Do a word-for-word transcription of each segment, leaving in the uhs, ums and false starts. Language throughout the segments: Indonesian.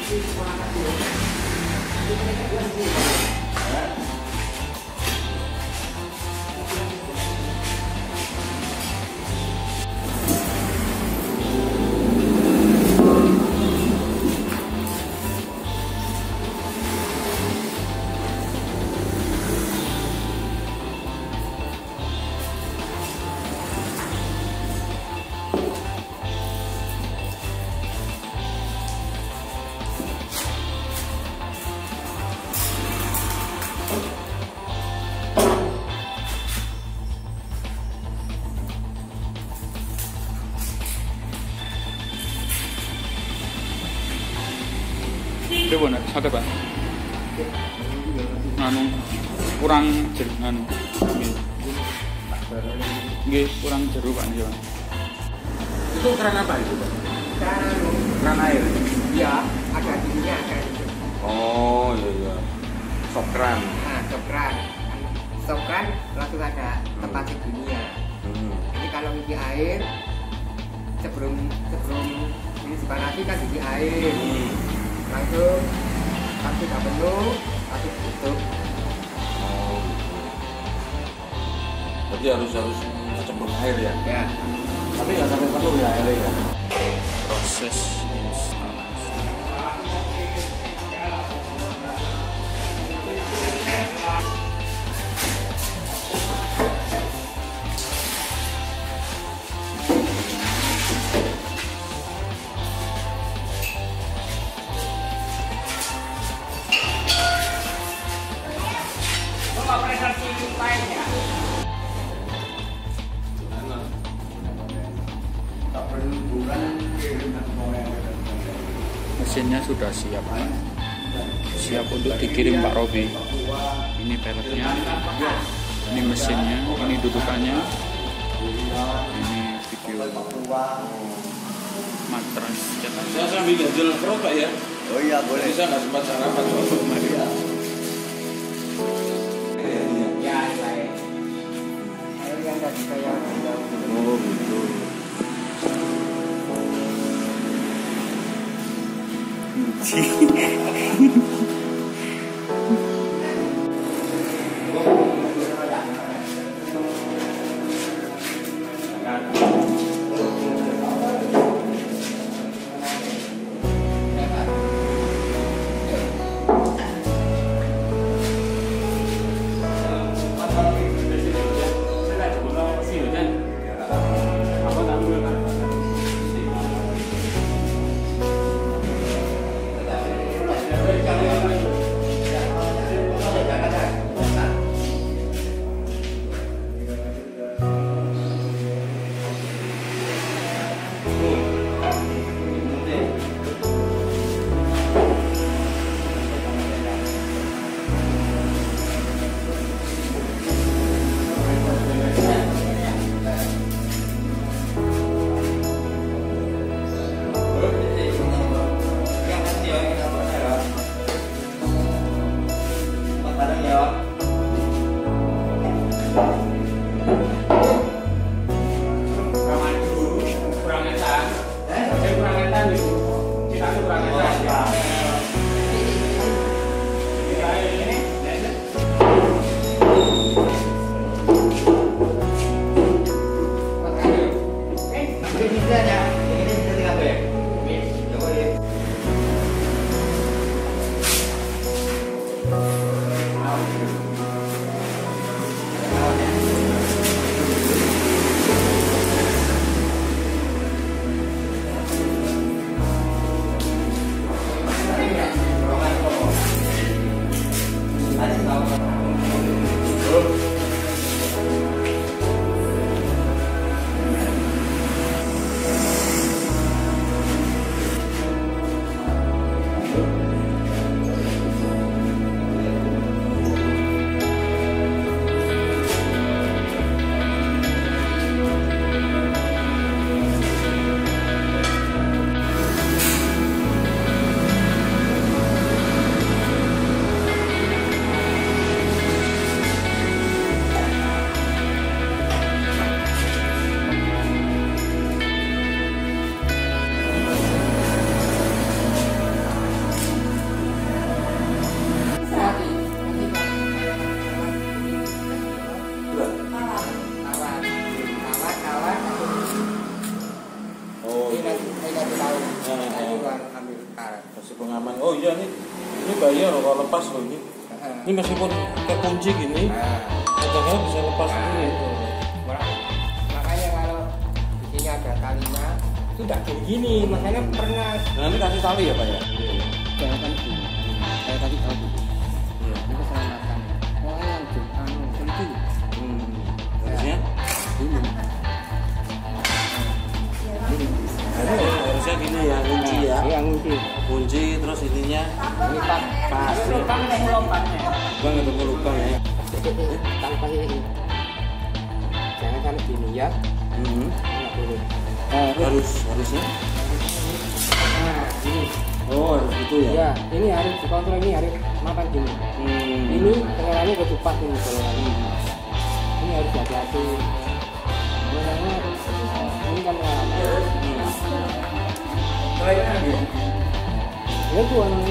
Itu benar, sakit Pak. Anu kurang jeruk anu. Nggih, kurang jeruk Pak ya. Itu keran apa itu, Pak? Keran Keran air. ya, ada ininya ada itu. Oh, iya iya. Sokran. Nah, sokran. Sokran langsung ada tempat segininya. Hmm. Jadi kalau isi air sebelum sebelum ini dipanasi kan isi air. Hmm. Langsung pas sudah penuh langsung tutup. Oh. Berarti harus harus cemplung air ya? Ya. Tapi nggak sampai penuh ya airnya ya? Proses instalasi. Mesinnya sudah siap, Pak. Siap untuk dikirim Pak Robi. Ini peletnya, ini mesinnya, ini dudukannya, ini video matras. Saya sambil ganjil perut Pak ya? Oh iya boleh. Bisa nggak sempat sarapan soalnya. Ya, baik. Air yang tadi saya bilang. Oh gitu. Oh iya nih, ini bayar loh kalau lepas loh ini. Ini meskipun kayak kunci gini, kadang-kadang bisa lepas ini. Makanya kalau di sini ada talinya, itu tidak gini-gini. Makanya pernah. Nah ini kasih tali ya Pak ya? Jangan kan gini. Saya tadi tahu dulu. Ini keselamatan. Oh yang anu kunci. Hmm. Harusnya? Ini. Ini harusnya gini ya, kunci ya. Iya kunci. Kunci terus ininya Ini pas. pas. Lubang dan lompatnya. Lubang itu lubang ya. Tanpa ini. Jangan kan gini ya. Hmm. Enggak boleh. Harus harusnya. Nah, ini. Oh harus gitu ya. Ya, ini harus dikontrol, ini harus makan gini. Hmm. Ini pengerannya udah cepat ini pengerannya. Ini harus hati-hati. Pengerannya ini kan pengalaman. Ya tuh anaknya.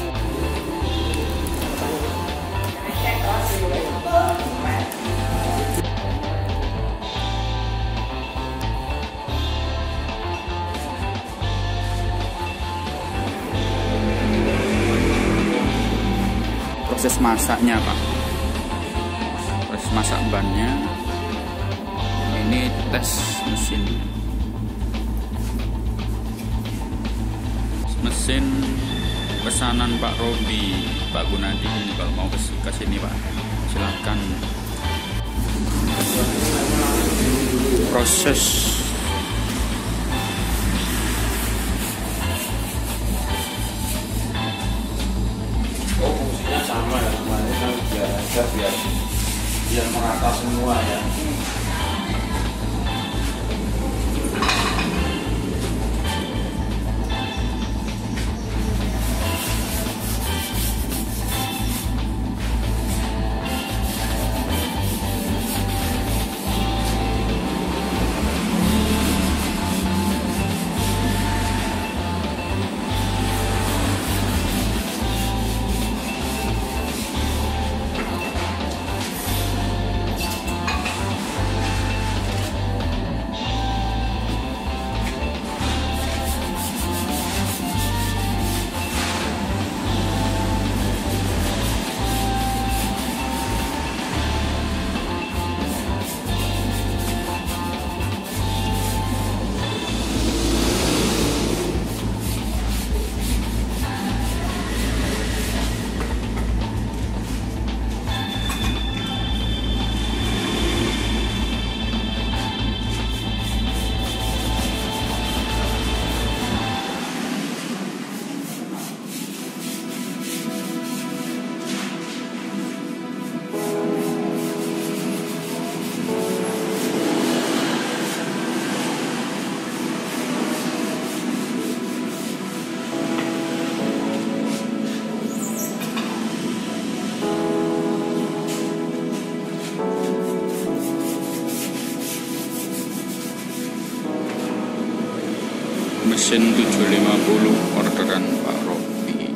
Proses masaknya Pak, proses masak bannya ini tes mesin mesin pesanan Pak Robi, Pak Gunadi. Ini kalau mau ke sini Pak silahkan. Proses Oh fungsinya sama ya, namanya kan biar aja biar biar merata semua ya. mesin tujuh lima puluh orderan Pak Robi.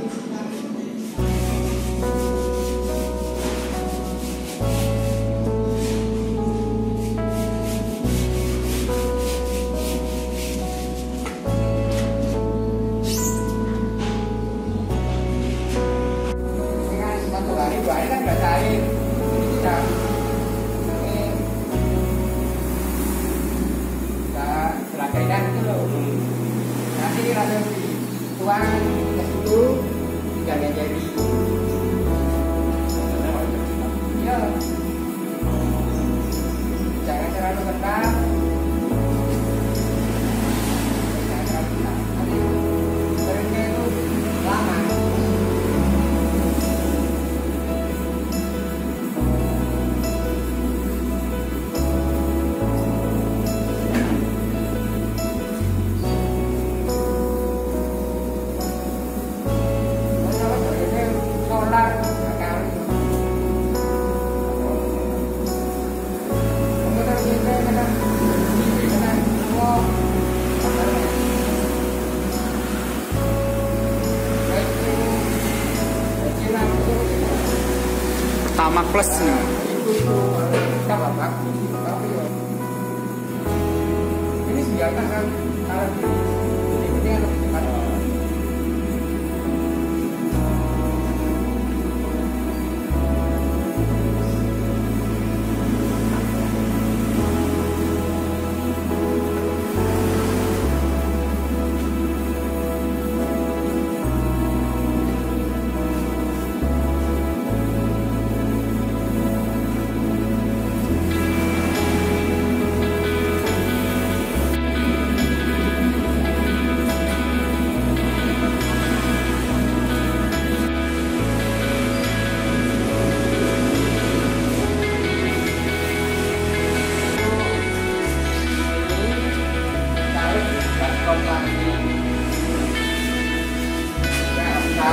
Ini kan satu hari dua hari kan udah cair. Bisa. Ini udah selesaikan itu loh. Nanti langsung dituang ke situ, tinggal jadi. Iya. Jangan terlalu ketat. Jangan terlalu ketat. Nanti keringnya itu lama. Pertama plus nih. Ini biarkan kan kalau di ini lebih cepat.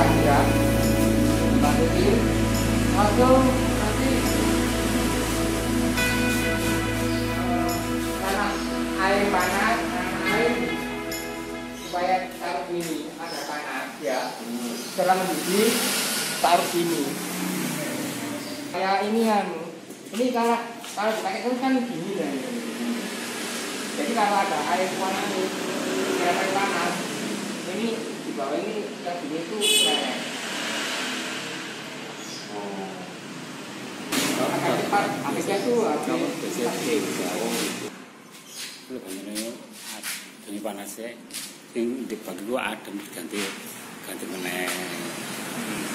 ya masukin langsung nanti uh, karena air panas karena air supaya taruh ini ada panas ya setelah mendidih taruh sini kayak ini kan ini kalau kalau dipakai terus kan gini kan jadi kalau ada air panas air panas ini di bawah ini yang gini itu kayak agak cepat habisnya tuh habis lu banyaknya ini panasnya yang dibagi gua adem ganti ganti meneh